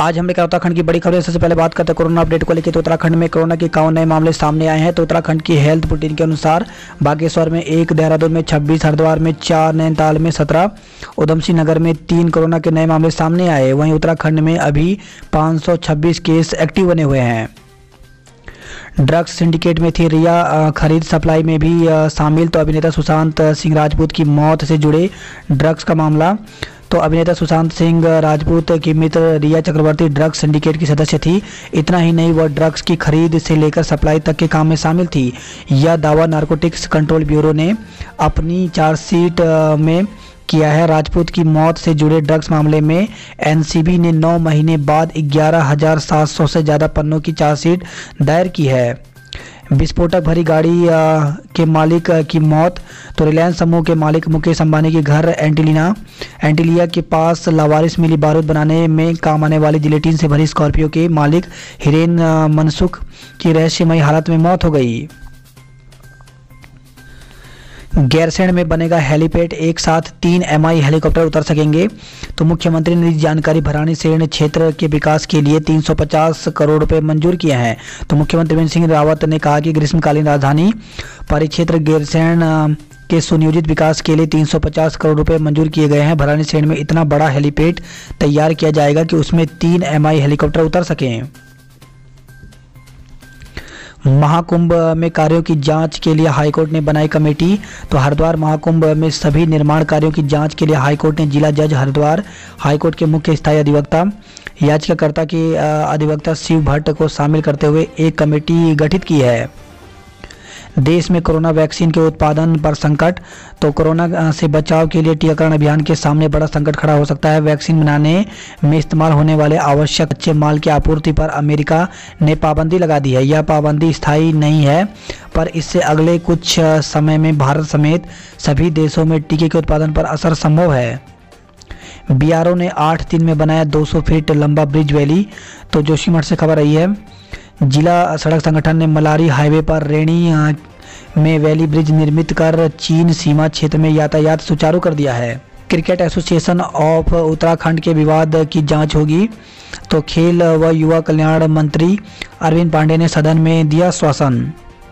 आज हम लेकर उत्तराखंड की बड़ी खबरें। सबसे पहले बात करते हैं कोरोना अपडेट को लेकर। तो उत्तराखंड में कोरोना के 51 नए मामले सामने आए हैं। तो उत्तराखंड की हेल्थ बुलेटिन के अनुसार बागेश्वर में 1, देहरादून में 26, हरिद्वार में 4, नैनीताल में 17, उधमसिंह नगर में 3 कोरोना के नए मामले सामने आए। वहीं उत्तराखंड में अभी 526 केस एक्टिव बने हुए हैं। ड्रग्स सिंडिकेट में थी रिया खरीद सप्लाई में भी शामिल। तो अभिनेता सुशांत सिंह राजपूत की मौत से जुड़े ड्रग्स का मामला। तो अभिनेता सुशांत सिंह राजपूत की मित्र रिया चक्रवर्ती ड्रग्स सिंडिकेट की सदस्य थी। इतना ही नहीं, वह ड्रग्स की खरीद से लेकर सप्लाई तक के काम में शामिल थी। यह दावा नारकोटिक्स कंट्रोल ब्यूरो ने अपनी चार्जशीट में किया है। राजपूत की मौत से जुड़े ड्रग्स मामले में एनसीबी ने 9 महीने बाद 11,700 से ज़्यादा पन्नों की चार्जशीट दायर की है। विस्फोटक भरी गाड़ी के मालिक की मौत। तो रिलायंस समूह के मालिक मुकेश अंबानी के घर एंटिलिया के पास लावारिस मिली बारूद बनाने में काम आने वाली जिलेटिन से भरी स्कॉर्पियो के मालिक हिरेन मनसुख की रहस्यमयी हालत में मौत हो गई। गैरसैंण में बनेगा हेलीपैड, एक साथ 3 MI हेलीकॉप्टर उतर सकेंगे। तो मुख्यमंत्री ने दी जानकारी। भराड़ीसैंण क्षेत्र के विकास के लिए 350 करोड़ रुपए मंजूर किए हैं। तो मुख्यमंत्री त्रिवेंद्र सिंह रावत ने कहा कि ग्रीष्मकालीन राजधानी परिक्षेत्र गैरसैंण के सुनियोजित विकास के लिए 350 करोड़ रुपए मंजूर किए गए हैं। भराड़ीसैंण में इतना बड़ा हेलीपैड तैयार किया जाएगा कि उसमें 3 MI हेलीकॉप्टर उतर सकें। महाकुंभ में कार्यों की जांच के लिए हाईकोर्ट ने बनाई कमेटी। तो हरिद्वार महाकुंभ में सभी निर्माण कार्यों की जांच के लिए हाईकोर्ट ने जिला जज हरिद्वार, हाईकोर्ट के मुख्य स्थायी अधिवक्ता, याचिकाकर्ता के अधिवक्ता शिव भट्ट को शामिल करते हुए एक कमेटी गठित की है। देश में कोरोना वैक्सीन के उत्पादन पर संकट। तो कोरोना से बचाव के लिए टीकाकरण अभियान के सामने बड़ा संकट खड़ा हो सकता है। वैक्सीन बनाने में इस्तेमाल होने वाले आवश्यक कच्चे माल की आपूर्ति पर अमेरिका ने पाबंदी लगा दी है। यह पाबंदी स्थायी नहीं है, पर इससे अगले कुछ समय में भारत समेत सभी देशों में टीके के उत्पादन पर असर संभव है। BRO ने 8 दिन में बनाया 200 फीट लंबा ब्रिज वैली। तो जोशीमठ से खबर आई है। जिला सड़क संगठन ने मलारी हाईवे पर रेणी में वैली ब्रिज निर्मित कर चीन सीमा क्षेत्र में यातायात सुचारू कर दिया है। क्रिकेट एसोसिएशन ऑफ उत्तराखंड के विवाद की जांच होगी। तो खेल व युवा कल्याण मंत्री अरविंद पांडे ने सदन में दिया आश्वासन।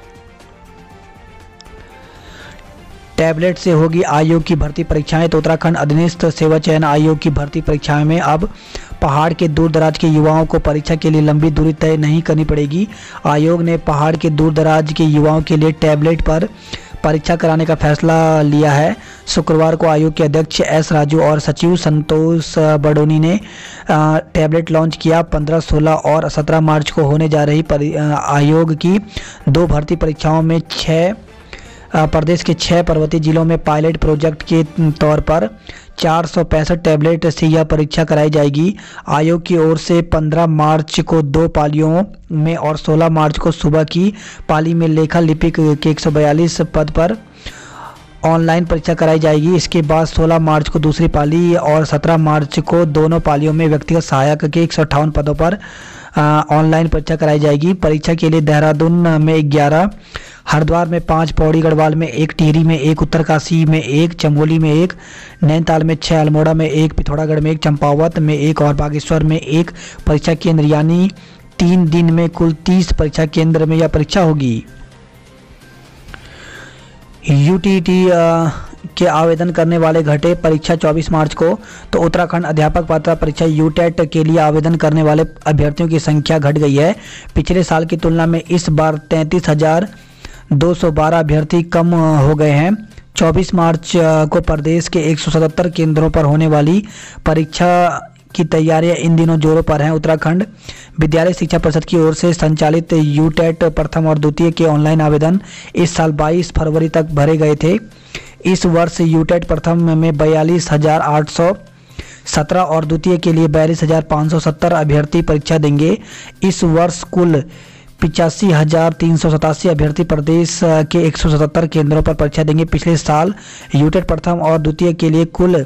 टैबलेट से होगी आयोग की भर्ती परीक्षाएं। तो उत्तराखंड अधीनस्थ सेवा चयन आयोग की भर्ती परीक्षाएं में अब पहाड़ के दूर दराज के युवाओं को परीक्षा के लिए लंबी दूरी तय नहीं करनी पड़ेगी। आयोग ने पहाड़ के दूर दराज के युवाओं के लिए टैबलेट पर परीक्षा कराने का फैसला लिया है। शुक्रवार को आयोग के अध्यक्ष S राजू और सचिव संतोष बडोनी ने टैबलेट लॉन्च किया। 15, 16 और 17 मार्च को होने जा रही आयोग की 2 भर्ती परीक्षाओं में प्रदेश के 6 पर्वतीय जिलों में पायलट प्रोजेक्ट के तौर पर 465 टैबलेट से यह परीक्षा कराई जाएगी। आयोग की ओर से 15 मार्च को 2 पालियों में और 16 मार्च को सुबह की पाली में लेखा लिपिक के 142 पद पर ऑनलाइन परीक्षा कराई जाएगी। इसके बाद 16 मार्च को दूसरी पाली और 17 मार्च को दोनों पालियों में व्यक्तिगत सहायक के 158 पदों पर ऑनलाइन परीक्षा कराई जाएगी। परीक्षा के लिए देहरादून में 11, हरिद्वार में 5, पौड़ी गढ़वाल में 1, टिहरी में 1, उत्तरकाशी में 1, चमोली में 1, नैनीताल में 6, अल्मोड़ा में 1, पिथौरागढ़ में 1, चंपावत में 1 और बागेश्वर में 1 परीक्षा केंद्र, यानी 3 दिन में कुल 30 परीक्षा केंद्र में यह परीक्षा होगी। यूटीटी के आवेदन करने वाले घटे परीक्षा 24 मार्च को। तो उत्तराखंड अध्यापक पात्रता परीक्षा यूटेट के लिए आवेदन करने वाले अभ्यर्थियों की संख्या घट गई है। पिछले साल की तुलना में इस बार 33,212 अभ्यर्थी कम हो गए हैं। 24 मार्च को प्रदेश के 177 केंद्रों पर होने वाली परीक्षा की तैयारियां इन दिनों जोरों पर हैं। उत्तराखंड विद्यालय शिक्षा परिषद की ओर से संचालित यूटेट प्रथम और द्वितीय के ऑनलाइन आवेदन इस साल 22 फरवरी तक भरे गए थे। इस वर्ष यूटेट प्रथम में 42,817 और द्वितीय के लिए 42,570 अभ्यर्थी परीक्षा देंगे। इस वर्ष कुल 85,387 अभ्यर्थी प्रदेश के 177 केंद्रों पर परीक्षा देंगे। पिछले साल यूटेट प्रथम और द्वितीय के लिए कुल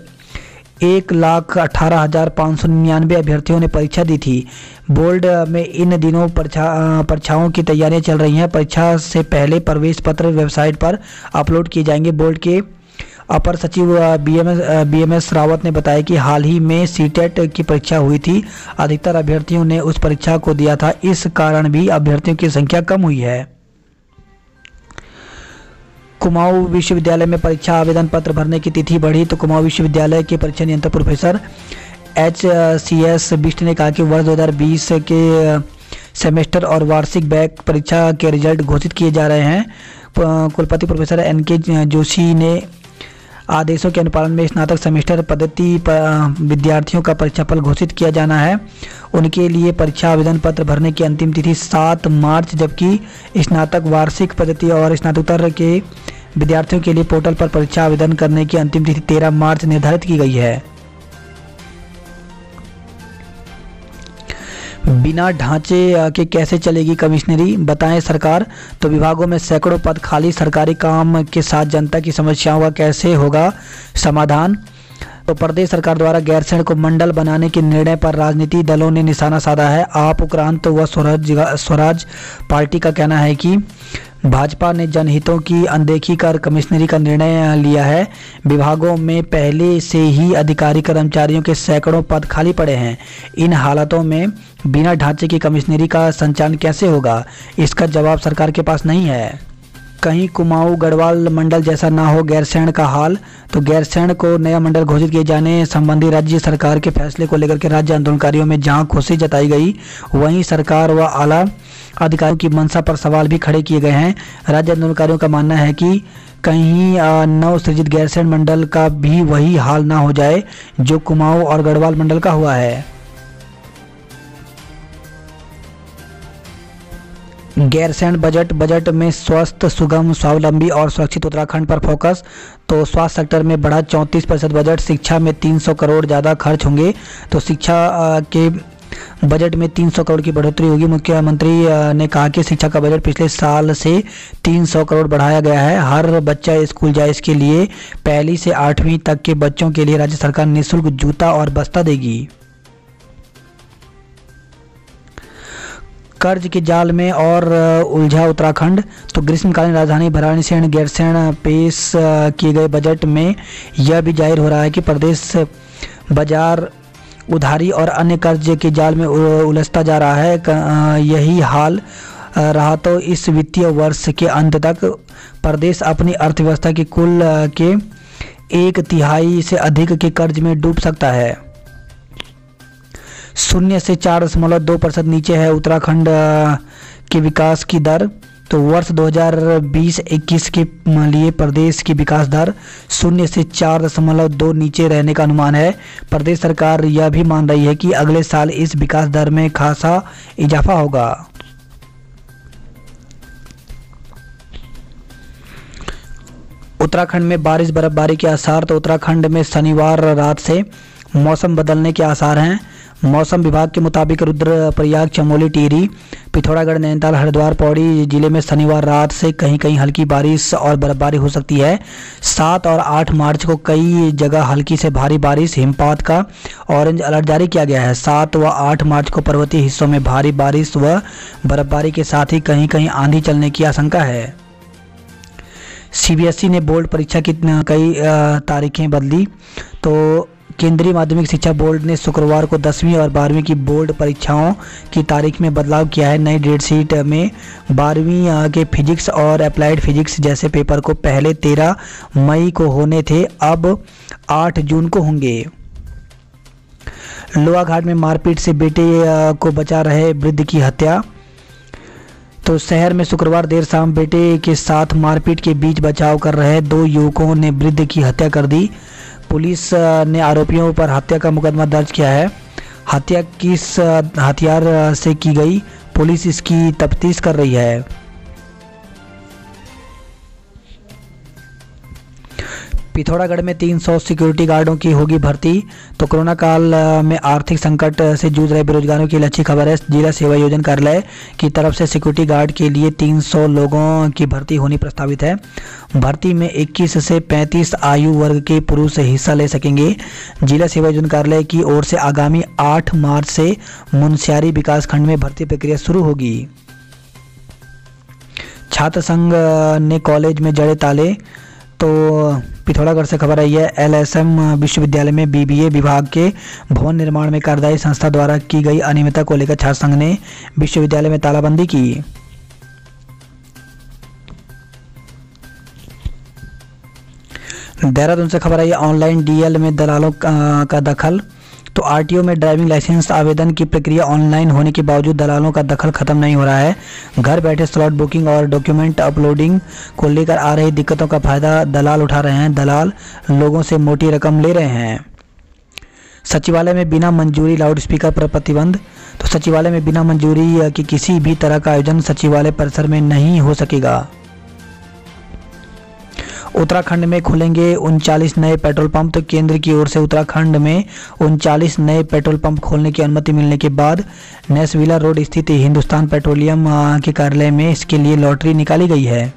1,18,599 अभ्यर्थियों ने परीक्षा दी थी। बोर्ड में इन दिनों परीक्षाओं की तैयारियां चल रही हैं। परीक्षा से पहले प्रवेश पत्र वेबसाइट पर अपलोड किए जाएंगे। बोर्ड के अपर सचिव बीएमएस रावत ने बताया कि हाल ही में सीटेट की परीक्षा हुई थी। अधिकतर अभ्यर्थियों ने उस परीक्षा को दिया था, इस कारण भी अभ्यर्थियों की संख्या कम हुई है। कुमाऊं विश्वविद्यालय में परीक्षा आवेदन पत्र भरने की तिथि बढ़ी। तो कुमाऊं विश्वविद्यालय के परीक्षा नियंत्रक प्रोफेसर HCS बिष्ट ने कहा कि वर्ष 2020 के सेमेस्टर और वार्षिक बैक परीक्षा के रिजल्ट घोषित किए जा रहे हैं। कुलपति प्रोफेसर NK जोशी ने आदेशों के अनुपालन में स्नातक सेमेस्टर पद्धति विद्यार्थियों का परीक्षाफल घोषित किया जाना है। उनके लिए परीक्षा आवेदन पत्र भरने की अंतिम तिथि 7 मार्च, जबकि स्नातक वार्षिक पद्धति और स्नातकोत्तर के विद्यार्थियों के लिए पोर्टल पर परीक्षा आवेदन करने की अंतिम तिथि 13 मार्च निर्धारित की गई है। बिना ढांचे के कैसे चलेगी कमिश्नरी, बताएं सरकार। तो विभागों में सैकड़ों पद खाली, सरकारी काम के साथ जनता की समस्याओं का कैसे होगा समाधान। तो प्रदेश सरकार द्वारा गैरसैंण को मंडल बनाने के निर्णय पर राजनीतिक दलों ने निशाना साधा है। आप उक्रांत व स्वराज पार्टी का कहना है कि भाजपा ने जनहितों की अनदेखी कर कमिश्नरी का निर्णय लिया है। विभागों में पहले से ही अधिकारी कर्मचारियों के सैकड़ों पद खाली पड़े हैं। इन हालातों में बिना ढांचे की कमिश्नरी का संचालन कैसे होगा, इसका जवाब सरकार के पास नहीं है। कहीं कुमाऊं गढ़वाल मंडल जैसा ना हो गैरसैंण का हाल। तो गैरसैंण को नया मंडल घोषित किए जाने संबंधी राज्य सरकार के फैसले को लेकर के राज्य आंदोलनकारियों में जहां खुशी जताई गई, वहीं सरकार व आला अधिकारियों की मंशा पर सवाल भी खड़े किए गए हैं। राज्य आंदोलनकारियों का मानना है कि कहीं नव सृजित गैरसैंण मंडल का भी वही हाल ना हो जाए जो कुमाऊं और गढ़वाल मंडल का हुआ है। गैरसैंण बजट में स्वस्थ, सुगम, स्वावलंबी और सुरक्षित उत्तराखंड पर फोकस। तो स्वास्थ्य सेक्टर में बढ़ा 34% बजट। शिक्षा में 300 करोड़ ज़्यादा खर्च होंगे। तो शिक्षा के बजट में 300 करोड़ की बढ़ोतरी होगी। मुख्यमंत्री ने कहा कि शिक्षा का बजट पिछले साल से 300 करोड़ बढ़ाया गया है। हर बच्चा स्कूल जाए, इसके लिए पहली से 8वीं तक के बच्चों के लिए राज्य सरकार निःशुल्क जूता और बस्ता देगी। कर्ज के जाल में और उलझा उत्तराखंड। तो ग्रीष्मकालीन राजधानी वाराणसी गैरसैंण पेश किए गए बजट में यह भी जाहिर हो रहा है कि प्रदेश बाजार, उधारी और अन्य कर्ज के जाल में उलझता जा रहा है। यही हाल रहा तो इस वित्तीय वर्ष के अंत तक प्रदेश अपनी अर्थव्यवस्था की कुल के 1/3 से अधिक के कर्ज में डूब सकता है। 0 से 4.2% नीचे है उत्तराखंड के विकास की दर। तो वर्ष 2020-21 के लिए प्रदेश की विकास दर 0 से 4.2 नीचे रहने का अनुमान है। प्रदेश सरकार यह भी मान रही है कि अगले साल इस विकास दर में खासा इजाफा होगा। उत्तराखंड में बारिश बर्फबारी के आसार। तो उत्तराखंड में शनिवार रात से मौसम बदलने के आसार हैं। मौसम विभाग के मुताबिक रुद्रप्रयाग, चमोली, टिहरी, पिथौरागढ़, नैनीताल, हरिद्वार, पौड़ी जिले में शनिवार रात से कहीं कहीं हल्की बारिश और बर्फबारी हो सकती है। 7 और 8 मार्च को कई जगह हल्की से भारी बारिश, हिमपात का ऑरेंज अलर्ट जारी किया गया है। 7 व 8 मार्च को पर्वतीय हिस्सों में भारी बारिश व बर्फबारी के साथ ही कहीं कहीं आंधी चलने की आशंका है। CBSE ने बोर्ड परीक्षा की कई तारीखें बदली। तो केंद्रीय माध्यमिक शिक्षा बोर्ड ने शुक्रवार को 10वीं और 12वीं की बोर्ड परीक्षाओं की तारीख में बदलाव किया है। नई डेट शीट में 12वीं के फिजिक्स और अप्लाइड फिजिक्स जैसे पेपर को पहले 13 मई को होने थे, अब 8 जून को होंगे। लोहाघाट में मारपीट से बेटे को बचा रहे वृद्ध की हत्या। तो शहर में शुक्रवार देर शाम बेटे के साथ मारपीट के बीच बचाव कर रहे 2 युवकों ने वृद्ध की हत्या कर दी। पुलिस ने आरोपियों पर हत्या का मुकदमा दर्ज किया है। हत्या किस हथियार से की गई, पुलिस इसकी तफ्तीश कर रही है। पिथौरागढ़ में 300 सिक्योरिटी गार्डों की होगी भर्ती। तो कोरोना काल में आर्थिक संकट से जूझ रहे बेरोजगारों की अच्छी खबर है। जिला सेवा योजना कार्यालय की तरफ से सिक्योरिटी गार्ड के लिए 300 लोगों की भर्ती होनी प्रस्तावित है। भर्ती में 21 से 35 आयु वर्ग के पुरुष हिस्सा ले सकेंगे। जिला सेवा योजना कार्यालय की ओर से आगामी 8 मार्च से मुनस्यारी विकासखंड में भर्ती प्रक्रिया शुरू होगी। छात्र संघ ने कॉलेज में जड़े ताले। तो पिथौरागढ़ से खबर आई है, LSM विश्वविद्यालय में BBA विभाग के भवन निर्माण में कार्यदायी संस्था द्वारा की गई अनियमितता को लेकर छात्र संघ ने विश्वविद्यालय में तालाबंदी की। देहरादून से खबर आई है, ऑनलाइन DL में दलालों का दखल। तो RTO में ड्राइविंग लाइसेंस आवेदन की प्रक्रिया ऑनलाइन होने के बावजूद दलालों का दखल खत्म नहीं हो रहा है। घर बैठे स्लॉट बुकिंग और डॉक्यूमेंट अपलोडिंग को लेकर आ रही दिक्कतों का फायदा दलाल उठा रहे हैं। दलाल लोगों से मोटी रकम ले रहे हैं। सचिवालय में बिना मंजूरी लाउडस्पीकर पर प्रतिबंध। तो सचिवालय में बिना मंजूरी की किसी भी तरह का आयोजन सचिवालय परिसर में नहीं हो सकेगा। उत्तराखंड में खुलेंगे 39 नए पेट्रोल पंप। तो केंद्र की ओर से उत्तराखंड में 39 नए पेट्रोल पंप खोलने की अनुमति मिलने के बाद नेसविला रोड स्थित हिंदुस्तान पेट्रोलियम के कार्यालय में इसके लिए लॉटरी निकाली गई है।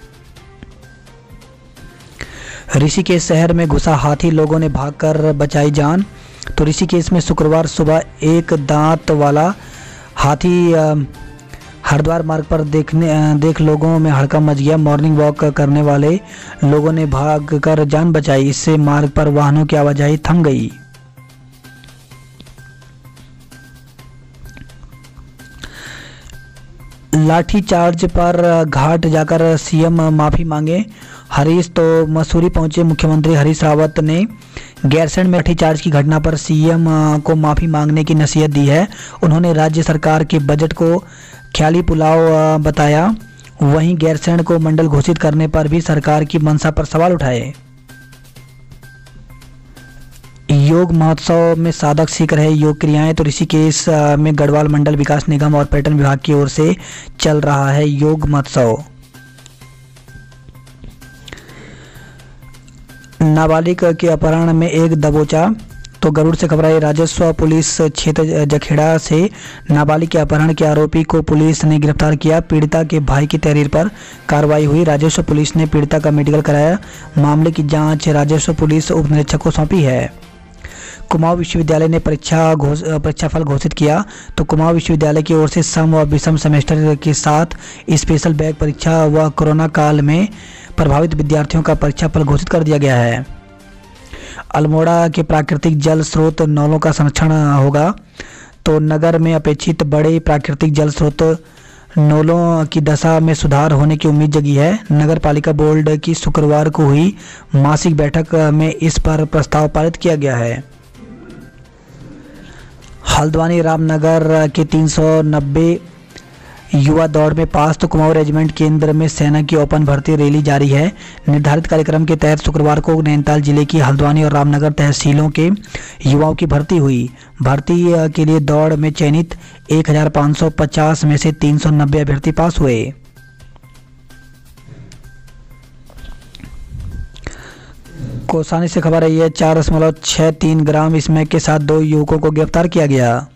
ऋषिकेश शहर में घुसा हाथी, लोगों ने भागकर बचाई जान। तो ऋषिकेश में शुक्रवार सुबह एक दांत वाला हाथी हरिद्वार मार्ग पर देख लोगों में हड़कंप मच गया। मॉर्निंग वॉक करने वाले लोगों ने भागकर जान बचाई। इससे मार्ग पर वाहनों की आवाजाही थम गई। लाठीचार्ज पर घाट जाकर CM माफी मांगे। हरीश तो मसूरी पहुंचे। मुख्यमंत्री हरीश रावत ने गैरसैंण में लाठीचार्ज की घटना पर CM को माफी मांगने की नसीहत दी है। उन्होंने राज्य सरकार के बजट को ख्याली पुलाव बताया। वहीं गैरसैंण को मंडल घोषित करने पर भी सरकार की मंशा पर सवाल उठाए। योग महोत्सव में साधक सीख रहे योग क्रियाएं। तो ऋषिकेश में गढ़वाल मंडल विकास निगम और पर्यटन विभाग की ओर से चल रहा है योग महोत्सव। नाबालिग के अपहरण में एक दबोचा। तो गरुड़ से खबर आई, राजस्व पुलिस क्षेत्र जखेड़ा से नाबालिग के अपहरण के आरोपी को पुलिस ने गिरफ्तार किया। पीड़िता के भाई की तहरीर पर कार्रवाई हुई। राजस्व पुलिस ने पीड़िता का मेडिकल कराया। मामले की जांच राजस्व पुलिस उप निरीक्षक को सौंपी है। कुमाऊं विश्वविद्यालय ने परीक्षाफल घोषित किया। तो कुमाऊं विश्वविद्यालय की ओर से सम व विषम सेमेस्टर के साथ स्पेशल बैक परीक्षा व कोरोना काल में प्रभावित विद्यार्थियों का परीक्षाफल घोषित कर दिया गया है। अल्मोड़ा के प्राकृतिक जल स्रोत नौलों का संरक्षण होगा। तो नगर में अपेक्षित बड़े प्राकृतिक जल स्रोत नौलों की दशा में सुधार होने की उम्मीद जगी है। नगर पालिका बोर्ड की शुक्रवार को हुई मासिक बैठक में इस पर प्रस्ताव पारित किया गया है। हल्द्वानी रामनगर के 390 युवा दौड़ में पास। तो कुमाऊं रेजिमेंट केंद्र में सेना की ओपन भर्ती रैली जारी है। निर्धारित कार्यक्रम के तहत शुक्रवार को नैनीताल जिले की हल्द्वानी और रामनगर तहसीलों के युवाओं की भर्ती हुई। भर्ती के लिए दौड़ में चयनित 1550 में से 390 अभ्यर्थी पास हुए। कोसानी से खबर आई है, 4.63 ग्राम स्मैक के साथ 2 युवकों को गिरफ्तार किया गया।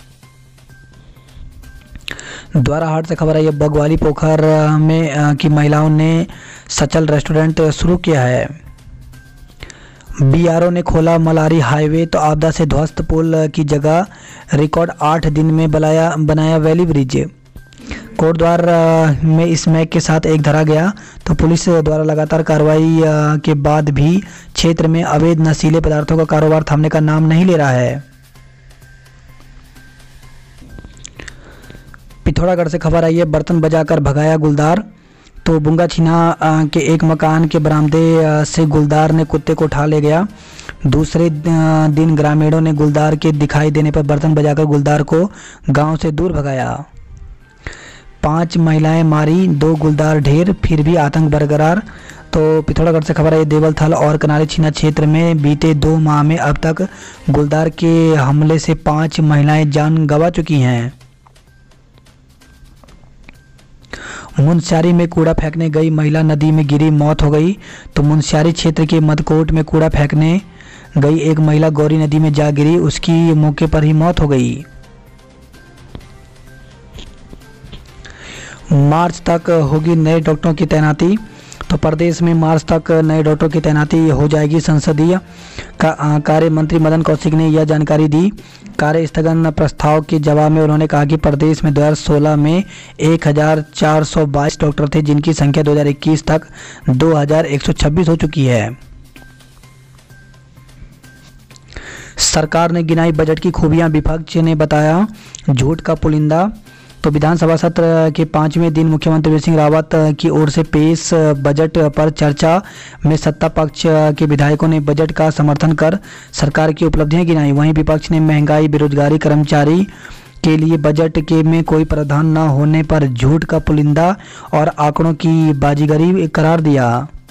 द्वाराहाट से खबर आई है, बगवाली पोखर में की महिलाओं ने सचल रेस्टोरेंट शुरू किया है। BRO ने खोला मलारी हाईवे। तो आपदा से ध्वस्त पुल की जगह रिकॉर्ड 8 दिन में बनाया वैली ब्रिज। कोटद्वार में स्मैक के साथ एक धरा गया। तो पुलिस द्वारा लगातार कार्रवाई के बाद भी क्षेत्र में अवैध नशीले पदार्थों का कारोबार थमने का नाम नहीं ले रहा है। पिथौरागढ़ से खबर आई है, बर्तन बजाकर भगाया गुलदार। तो बुंगा छिना के एक मकान के बरामदे से गुलदार ने कुत्ते को उठा ले गया। दूसरे दिन ग्रामीणों ने गुलदार के दिखाई देने पर बर्तन बजाकर गुलदार को गांव से दूर भगाया। 5 महिलाएं मारी, 2 गुलदार ढेर, फिर भी आतंक बरकरार। तो पिथौरागढ़ से खबर है, देवलथल और कनाली छीना क्षेत्र में बीते 2 माह में अब तक गुलदार के हमले से 5 महिलाएं जान गंवा चुकी हैं। मुनस्यारी में कूड़ा फेंकने गई महिला नदी में गिरी, मौत हो गई। तो मुनस्यारी क्षेत्र के मदकोट में कूड़ा फेंकने गई एक महिला गौरी नदी में जा गिरी, उसकी मौके पर ही मौत हो गई। मार्च तक होगी नए डॉक्टरों की तैनाती। तो प्रदेश में मार्च तक नए डॉक्टरों की तैनाती हो जाएगी। संसदीय कार्य मंत्री मदन कौशिक ने यह जानकारी दी। कार्य स्थगन प्रस्ताव के जवाब में उन्होंने कहा कि प्रदेश में 2016 में 1422 डॉक्टर थे, जिनकी संख्या 2021 तक 2126 हो चुकी है। सरकार ने गिनाई बजट की खूबियां, विपक्ष ने बताया झूठ का पुलिंदा। तो विधानसभा सत्र के 5वें दिन मुख्यमंत्री त्रिवेंद्र सिंह रावत की ओर से पेश बजट पर चर्चा में सत्ता पक्ष के विधायकों ने बजट का समर्थन कर सरकार की उपलब्धियां गिनाई। वहीं विपक्ष ने महंगाई, बेरोजगारी, कर्मचारी के लिए बजट के में कोई प्रावधान न होने पर झूठ का पुलिंदा और आंकड़ों की बाजीगरी करार दिया।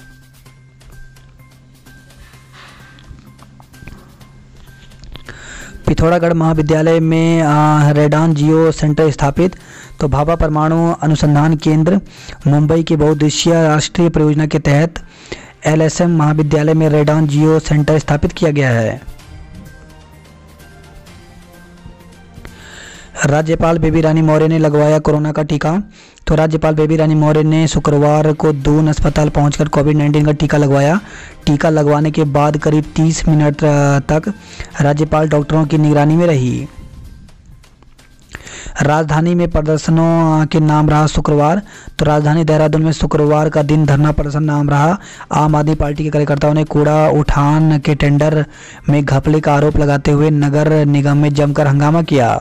पिथौरागढ़ महाविद्यालय में रेडान जियो सेंटर स्थापित। तो भाभा परमाणु अनुसंधान केंद्र मुंबई की बहुउद्देशीय राष्ट्रीय परियोजना के तहत LSM महाविद्यालय में रेडान जियो सेंटर स्थापित किया गया है। राज्यपाल बेबी रानी मौर्य ने लगवाया कोरोना का टीका। तो राज्यपाल बेबी रानी मौर्य ने शुक्रवार को दून अस्पताल पहुंचकर कोविड-19 का टीका लगवाया। टीका लगवाने के बाद करीब 30 मिनट तक राज्यपाल डॉक्टरों की निगरानी में रही। राजधानी में प्रदर्शनों के नाम रहा शुक्रवार। तो राजधानी देहरादून में शुक्रवार का दिन धरना प्रदर्शन नाम रहा। आम आदमी पार्टी के कार्यकर्ताओं ने कूड़ा उठान के टेंडर में घपले का आरोप लगाते हुए नगर निगम में जमकर हंगामा किया।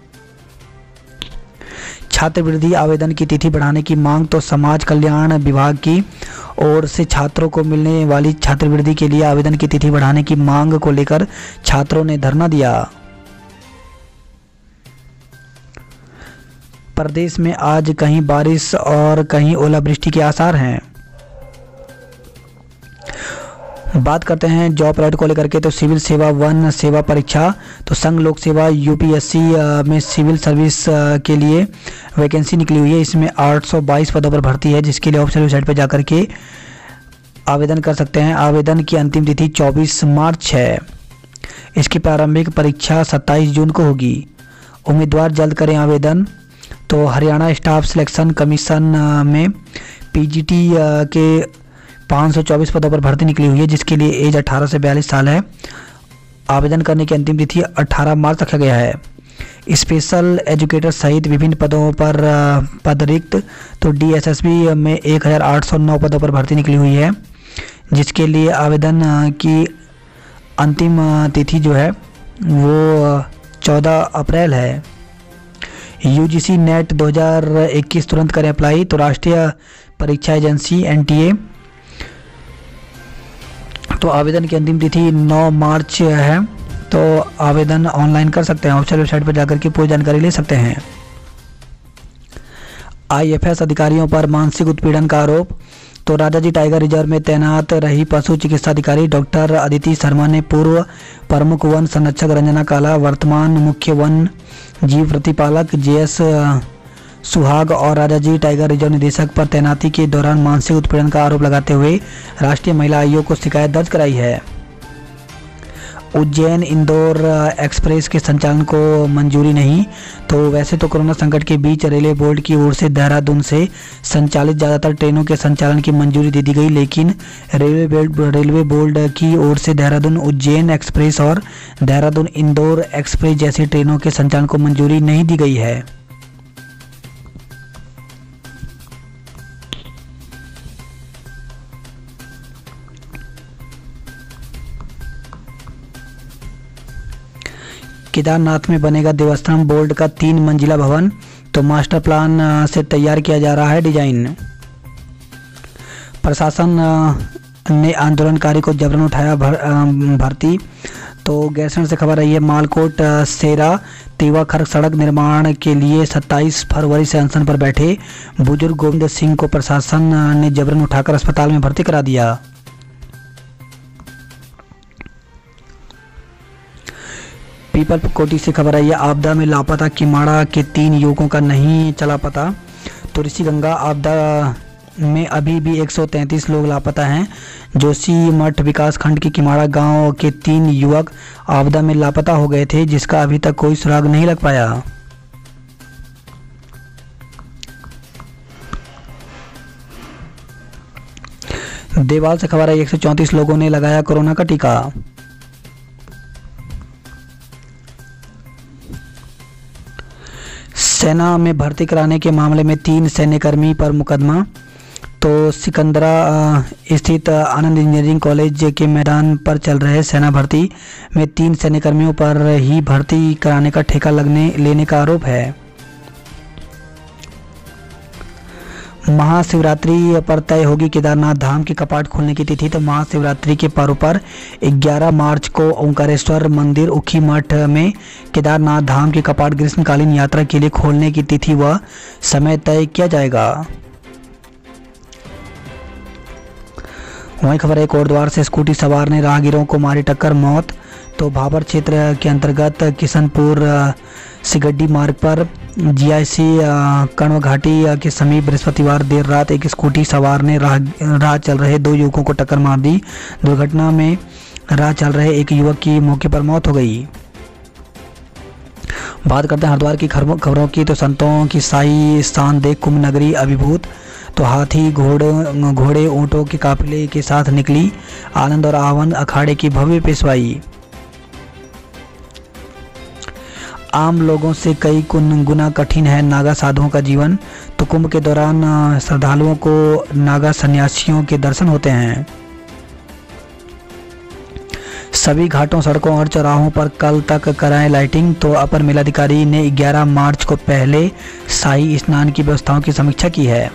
छात्रवृत्ति आवेदन की तिथि बढ़ाने की मांग। तो समाज कल्याण विभाग की ओर से छात्रों को मिलने वाली छात्रवृत्ति के लिए आवेदन की तिथि बढ़ाने की मांग को लेकर छात्रों ने धरना दिया। प्रदेश में आज कहीं बारिश और कहीं ओलावृष्टि के आसार हैं। बात करते हैं जॉब अलर्ट को लेकर के। तो सिविल सेवा 1 सेवा परीक्षा। तो संघ लोक सेवा UPSC में सिविल सर्विस के लिए वैकेंसी निकली हुई है। इसमें 822 पदों पर भर्ती है, जिसके लिए ऑफिशियल वेबसाइट पर जाकर के आवेदन कर सकते हैं। आवेदन की अंतिम तिथि 24 मार्च है। इसकी प्रारंभिक परीक्षा 27 जून को होगी। उम्मीदवार जल्द करें आवेदन। तो हरियाणा स्टाफ सिलेक्शन कमीशन में PGT के 524 पदों पर भर्ती निकली हुई है, जिसके लिए एज 18 से 42 साल है। आवेदन करने की अंतिम तिथि 18 मार्च रखा गया है। स्पेशल एजुकेटर सहित विभिन्न पदों पर पद रिक्त। तो DSSB में 1809 पदों पर भर्ती निकली हुई है, जिसके लिए आवेदन की अंतिम तिथि जो है वो 14 अप्रैल है। UGC नेट 2021 तुरंत करें अप्लाई। तो राष्ट्रीय परीक्षा एजेंसी NTA। तो आवेदन की अंतिम तिथि 9 मार्च है। तो आवेदन ऑनलाइन कर सकते हैं। ऑफिशियल वेबसाइट पर जाकर के पूरी जानकारी ले सकते हैं। IFS अधिकारियों पर मानसिक उत्पीड़न का आरोप। तो राजाजी टाइगर रिजर्व में तैनात रही पशु चिकित्सा अधिकारी डॉक्टर अदिति शर्मा ने पूर्व प्रमुख वन संरक्षक रंजना काला, वर्तमान मुख्य वन जीव प्रतिपालक JS सुहाग और राजाजी टाइगर रिजर्व निदेशक पर तैनाती के दौरान मानसिक उत्पीड़न का आरोप लगाते हुए राष्ट्रीय महिला आयोग को शिकायत दर्ज कराई है। उज्जैन इंदौर एक्सप्रेस के संचालन को मंजूरी नहीं। तो वैसे तो कोरोना संकट के बीच रेलवे बोर्ड की ओर से देहरादून से संचालित ज़्यादातर ट्रेनों के संचालन की मंजूरी दे दी गई, लेकिन रेलवे बोर्ड की ओर से देहरादून उज्जैन एक्सप्रेस और देहरादून इंदौर एक्सप्रेस जैसी ट्रेनों के संचालन को मंजूरी नहीं दी गई है। केदारनाथ में बनेगा देवस्थान बोर्ड का 3 मंजिला भवन। तो मास्टर प्लान से तैयार किया जा रहा है डिजाइन। प्रशासन ने आंदोलनकारी को जबरन उठाया भर्ती। तो गैरसैंण से खबर आई है मालकोट सेरा तेवा खर्क सड़क निर्माण के लिए 27 फरवरी से अनशन पर बैठे बुजुर्ग गोविंद सिंह को प्रशासन ने जबरन उठाकर अस्पताल में भर्ती करा दिया। पीपल कोटी से खबर आई है आपदा में लापता किमाड़ा के 3 युवकों का नहीं चला पता। तो ऋषि गंगा आपदा में अभी भी 133 लोग लापता हैं। जोशी मठ विकास खंड के किमाड़ा गांव के 3 युवक आपदा में लापता हो गए थे, जिसका अभी तक कोई सुराग नहीं लग पाया। देवाल से खबर आई 134 लोगों ने लगाया कोरोना का टीका। सेना में भर्ती कराने के मामले में 3 सैन्यकर्मी पर मुकदमा। तो सिकंदरा स्थित आनंद इंजीनियरिंग कॉलेज के मैदान पर चल रहे सेना भर्ती में 3 सैन्यकर्मियों पर ही भर्ती कराने का ठेका लेने का आरोप है। महाशिवरात्रि पर तय होगी केदारनाथ धाम के कपाट खोलने की तिथि। तो महाशिवरात्रि के पर्व पर 11 मार्च को ओंकारेश्वर मंदिर उखी मठ में केदारनाथ धाम के कपाट ग्रीष्मकालीन यात्रा के लिए खोलने की तिथि व समय तय किया जाएगा। वहीं खबर है, कोटद्वार से स्कूटी सवार ने राहगीरों को मारी टक्कर, मौत। तो भाबर क्षेत्र के अंतर्गत किशनपुर सिगड्डी मार्ग पर जीआईसी कण्व घाटी के समीप बृहस्पतिवार देर रात एक स्कूटी सवार ने राह चल रहे 2 युवकों को टक्कर मार दी। दुर्घटना में राह चल रहे एक युवक की मौके पर मौत हो गई। बात करते हैं हरिद्वार की खबरों की। तो संतों की शाही स्थान देख कुंभ नगरी अभिभूत। तो हाथी घोड़े ऊंटों के काफिले के साथ निकली आनंद और आनंद अखाड़े की भव्य पेशवाई। आम लोगों से कई गुना कठिन है नागा साधुओं का जीवन। तो कुंभ के दौरान श्रद्धालुओं को नागा सन्यासियों के दर्शन होते हैं। सभी घाटों, सड़कों और चौराहों पर कल तक कराएं लाइटिंग। तो अपर मेलाधिकारी ने 11 मार्च को पहले शाही स्नान की व्यवस्थाओं की समीक्षा की है।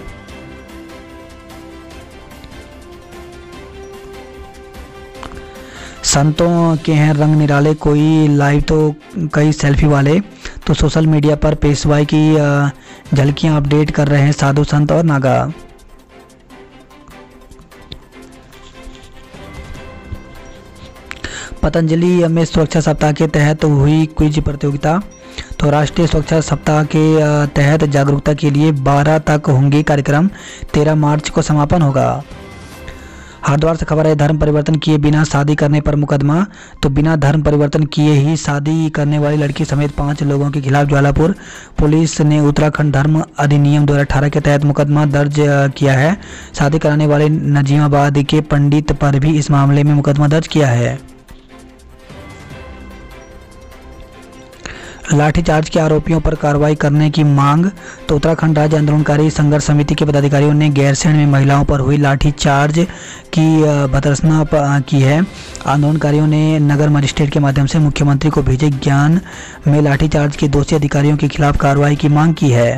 संतों के हैं रंग निराले, कोई लाइव तो कई सेल्फी वाले। तो सोशल मीडिया पर पेशवाई की झलकियां अपडेट कर रहे हैं साधु संत और नागा। पतंजलि में सुरक्षा सप्ताह के तहत हुई क्विज प्रतियोगिता। तो राष्ट्रीय सुरक्षा सप्ताह के तहत जागरूकता के लिए 12 तक होंगे कार्यक्रम, 13 मार्च को समापन होगा। हरिद्वार से खबर है, धर्म परिवर्तन किए बिना शादी करने पर मुकदमा। तो बिना धर्म परिवर्तन किए ही शादी करने वाली लड़की समेत 5 लोगों के खिलाफ ज्वालापुर पुलिस ने उत्तराखंड धर्म अधिनियम 2018 के तहत मुकदमा दर्ज किया है। शादी कराने वाले नजीमाबाद के पंडित पर भी इस मामले में मुकदमा दर्ज किया है। लाठीचार्ज के आरोपियों पर कार्रवाई करने की मांग। तो उत्तराखंड राज्य आंदोलनकारी संघर्ष समिति के पदाधिकारियों ने गैरसैंण में महिलाओं पर हुई लाठीचार्ज की भर्त्सना की है। आंदोलनकारियों ने नगर मजिस्ट्रेट के माध्यम से मुख्यमंत्री को भेजे ज्ञान में लाठीचार्ज के दोषी अधिकारियों के खिलाफ कार्रवाई की मांग की है।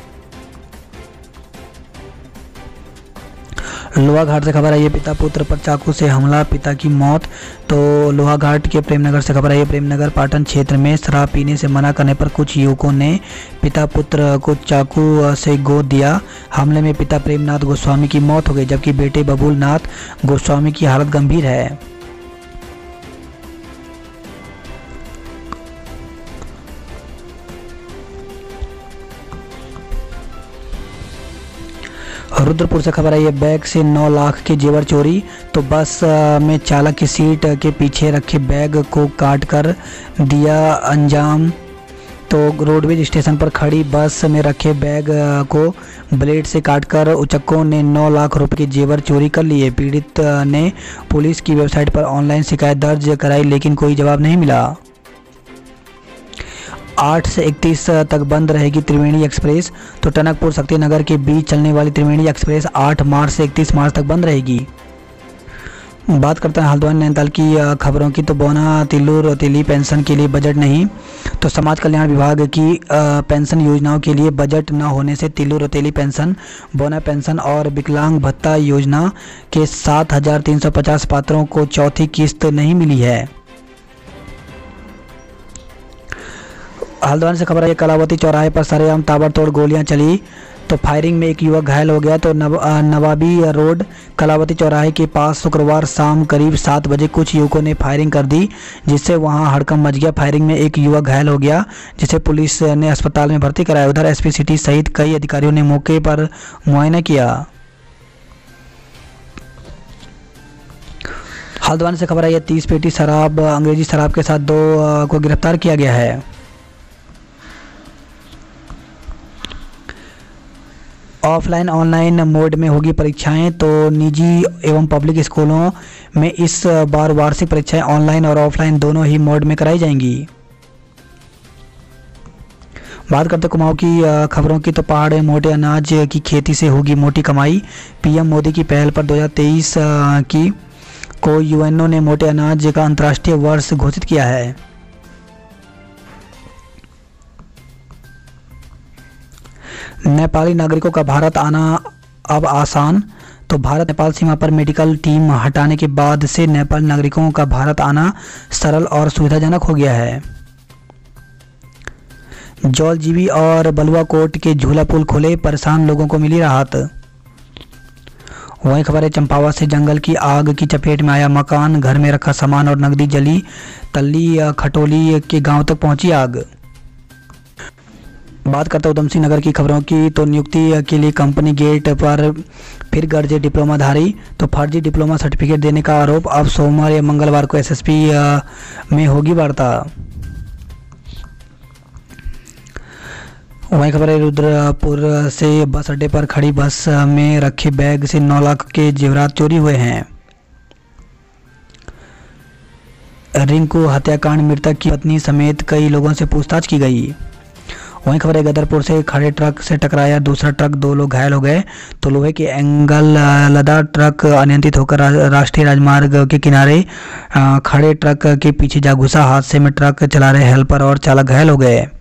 लोहाघाट से खबर आई है, पिता पुत्र पर चाकू से हमला, पिता की मौत। तो लोहाघाट के प्रेमनगर से खबर आई है, प्रेमनगर पाटन क्षेत्र में शराब पीने से मना करने पर कुछ युवकों ने पिता पुत्र को चाकू से गोद दिया। हमले में पिता प्रेमनाथ गोस्वामी की मौत हो गई, जबकि बेटे बबूल नाथ गोस्वामी की हालत गंभीर है। रुद्रपुर से खबर आई है, बैग से 9 लाख के जेवर चोरी। तो बस में चालक की सीट के पीछे रखे बैग को काट कर दिया अंजाम। तो रोडवेज स्टेशन पर खड़ी बस में रखे बैग को ब्लेड से काटकर उचक्कों ने 9 लाख रुपए के जेवर चोरी कर लिए। पीड़ित ने पुलिस की वेबसाइट पर ऑनलाइन शिकायत दर्ज कराई, लेकिन कोई जवाब नहीं मिला। 8 से 31 तक बंद रहेगी त्रिवेणी एक्सप्रेस। तो टनकपुर शक्तिनगर के बीच चलने वाली त्रिवेणी एक्सप्रेस 8 मार्च से 31 मार्च तक बंद रहेगी। बात करते हैं हल्द्वानी नैनीताल की खबरों की। तो बोना तिल्लू रौतेली पेंशन के लिए बजट नहीं। तो समाज कल्याण विभाग की पेंशन योजनाओं के लिए बजट न होने से तिल्लू रौतेली पेंशन, बोना पेंशन और विकलांग भत्ता योजना के 7,350 पात्रों को चौथी किस्त नहीं मिली है। हल्द्वानी से खबर है, कलावती चौराहे पर सरेआम ताबड़तोड़ गोलियां चली। तो फायरिंग में एक युवक घायल हो गया। तो नवाबी रोड कलावती चौराहे के पास शुक्रवार शाम करीब 7 बजे कुछ युवकों ने फायरिंग कर दी, जिससे वहां हड़कंप मच गया। फायरिंग में एक युवक घायल हो गया, जिसे पुलिस ने अस्पताल में भर्ती कराया। उधर एसपी सिटी सहित कई अधिकारियों ने मौके पर मुआयना किया। हल्द्वानी से खबर आई है, 30 पेटी शराब अंग्रेजी शराब के साथ 2 को गिरफ्तार किया गया है। ऑफलाइन ऑनलाइन मोड में होगी परीक्षाएं। तो निजी एवं पब्लिक स्कूलों में इस बार वार्षिक परीक्षाएं ऑनलाइन और ऑफलाइन दोनों ही मोड में कराई जाएंगी। बात करते कुमाऊं की खबरों की, तो पहाड़ में मोटे अनाज की खेती से होगी मोटी कमाई। पीएम मोदी की पहल पर 2023 की को यूएनओ ने मोटे अनाज का अंतर्राष्ट्रीय वर्ष घोषित किया है। नेपाली नागरिकों का भारत आना अब आसान, तो भारत नेपाल सीमा पर मेडिकल टीम हटाने के बाद से नेपाल नागरिकों का भारत आना सरल और सुविधाजनक हो गया है। जौलजीबी और बलुआ कोट के झूला पुल खुले, परेशान लोगों को मिली राहत। वहीं खबर है चंपावत से जंगल की आग की चपेट में आया मकान, घर में रखा सामान और नकदी जली। तल्ली खटोली के गांव तक पहुंची आग। बात करते उधम सिंह नगर की खबरों की, तो नियुक्ति के लिए कंपनी गेट पर फिर गरजे डिप्लोमाधारी, तो फर्जी डिप्लोमा सर्टिफिकेट देने का आरोप। अब सोमवार या मंगलवार को एसएसपी में होगी वार्ता। वहीं खबर है रुद्रपुर से बस अड्डे पर खड़ी बस में रखे बैग से 9 लाख के जेवरात चोरी हुए हैं। रिंकू हत्याकांड, मृतक की पत्नी समेत कई लोगों से पूछताछ की गई। वहीं खबर है गदरपुर से खड़े ट्रक से टकराया दूसरा ट्रक, 2 लोग घायल हो गए। तो लोहे के एंगल लदा ट्रक अनियंत्रित होकर राष्ट्रीय राजमार्ग के किनारे खड़े ट्रक के पीछे जा घुसा। हादसे में ट्रक चला रहे हेल्पर और चालक घायल हो गए।